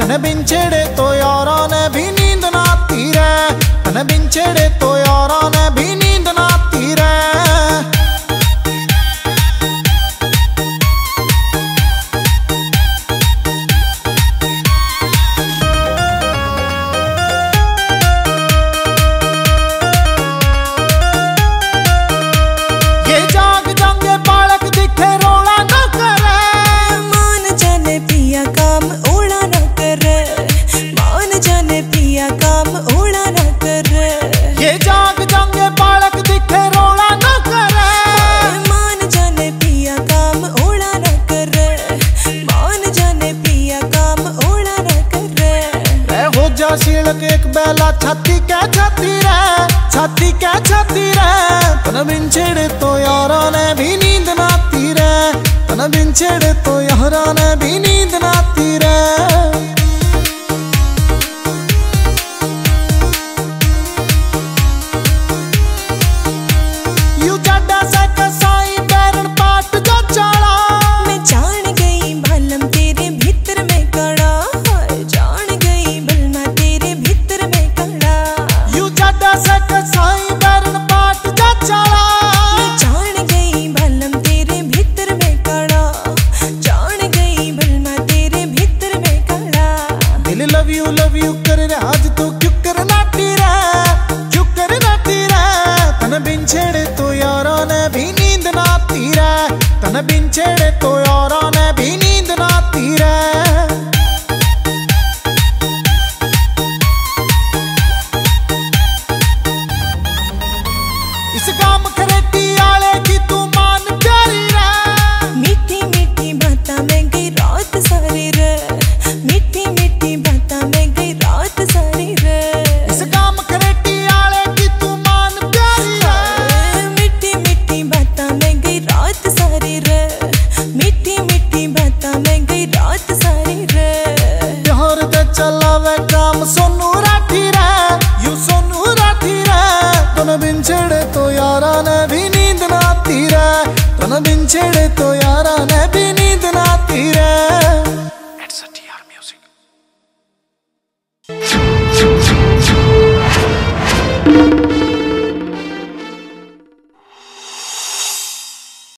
तन बिन छेड़े तो यारा ने भी नींद ना आती रे, तन बिन छेड़े तो यारा ने भी नींद ना आती रे। शीलक एक बेला छाती कै छाती रे, छाती कै छाती रे। तन बिन छेड़े तो यारा ने भी नींद ना आती रे, तन बिन छेड़े तो यारा ने भी नींद ना आती रे। यू जाडा सा कसाई बैरन पाट जो चाला, मैं जान गई भलम तेरे भीतर में कड़ा, जान गई भलमा तेरे भीतर में कड़ा। यू जाडा सा कसाई बैरन पाट जो चाला, मैं जान गई भलम तेरे भीतर में कड़ा, जान गई भलमा तेरे भीतर में कड़ा। दिल लव यू कर रे आज तू क्यों कर नाटी रे, क्यों कर नाटी रे। तन बिन छेड़े तो यारा ने भी नींद ना आती रे, तन बिन छेड़े तो यारा ने भी नींद ना आती रे। इस काम खरेटी आले की तू मान प्यारी रे, मीठी मीठी बातां में गई रात सारी रे, मीठी मीठी बातां में गई रात सारी रे। इस काम खरेटी आले की तू मान प्यारी रे, मीठी मीठी बातां में गई रात सारी रे, मीठी मीठी बातां में गई रात सारी रे। प्यार दे चलावे काम सोनू राठी रे, यू सोनू राठी रे। तन बिन छेड़े तो यारा ने भी नींद ना आती रे, तन बिन छेड़े तो यारा ने भी